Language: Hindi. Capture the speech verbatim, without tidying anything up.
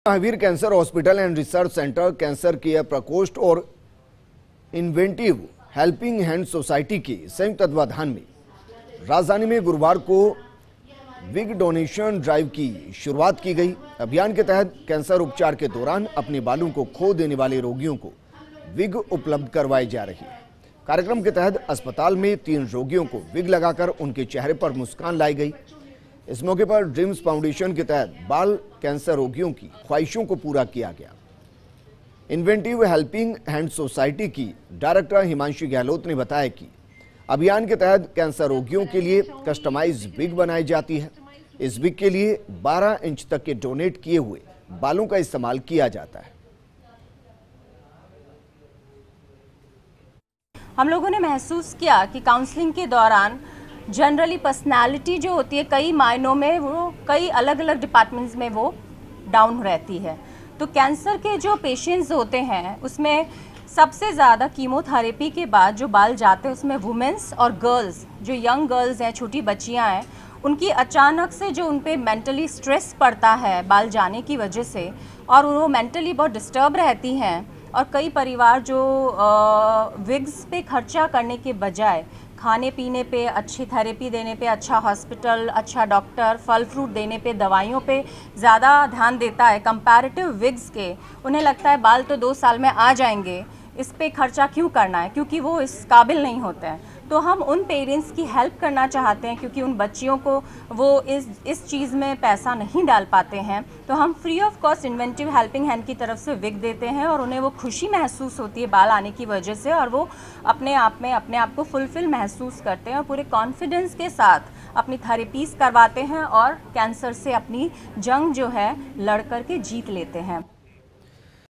Mahavir cancer hospital and research centre, cancer care प्रकोष्ठ और इन्वेंटिव हेल्पिंग हैंड सोसाइटी के संयुक्त तत्वाधान में राजधानी में गुरुवार को विग डोनेशन ड्राइव की शुरुआत की गई। अभियान के तहत कैंसर उपचार के दौरान अपने बालों को खो देने वाले रोगियों को विग उपलब्ध करवाई जा रही है। कार्यक्रम के तहत अस्पताल में तीन रोगियों को विग लगाकर उनके चेहरे पर मुस्कान लाई गई। इस मौके पर ड्रीम्स फाउंडेशन के तहत बाल कैंसर रोगियों की ख्वाहिशों को पूरा किया गया। इन्वेंटिव हेल्पिंग हैंड सोसाइटी की डायरेक्टर हिमांशी गहलोत ने बताया कि अभियान के तहत कैंसर रोगियों के लिए कस्टमाइज विग बनाई जाती है। इस विग के लिए बारह इंच तक के डोनेट किए हुए बालों का इस्तेमाल किया जाता है। हम लोगों ने महसूस किया कि काउंसलिंग के दौरान जनरली पर्सनालिटी जो होती है कई मायनों में वो कई अलग अलग डिपार्टमेंट्स में वो डाउन रहती है। तो कैंसर के जो पेशेंट्स होते हैं उसमें सबसे ज़्यादा कीमोथेरेपी के बाद जो बाल जाते हैं उसमें वुमेन्स और गर्ल्स, जो यंग गर्ल्स हैं, छोटी बच्चियां हैं, उनकी अचानक से जो उन पर मेंटली स्ट्रेस पड़ता है बाल जाने की वजह से, और वो मेंटली बहुत डिस्टर्ब रहती हैं। और कई परिवार जो विग्स पे खर्चा करने के बजाय खाने पीने पे, अच्छी थेरेपी देने पे, अच्छा हॉस्पिटल, अच्छा डॉक्टर, फल फ्रूट देने पे, दवाइयों पे ज़्यादा ध्यान देता है कंपैरेटिव विग्स के। उन्हें लगता है बाल तो दो साल में आ जाएंगे, इस पे खर्चा क्यों करना है, क्योंकि वो इस काबिल नहीं होते हैं। तो हम उन पेरेंट्स की हेल्प करना चाहते हैं क्योंकि उन बच्चियों को वो इस इस चीज़ में पैसा नहीं डाल पाते हैं। तो हम free of cost inventive helping hand की तरफ से विग देते हैं और उन्हें वो खुशी महसूस होती है बाल आने की वजह से, और वो अपने आप में अपने आप को फुलफिल महसूस करते हैं और पूरे कॉन्फिडेंस के साथ अपनी थेरेपीज़ करवाते हैं और कैंसर से अपनी जंग जो है लड़ कर के जीत लेते हैं।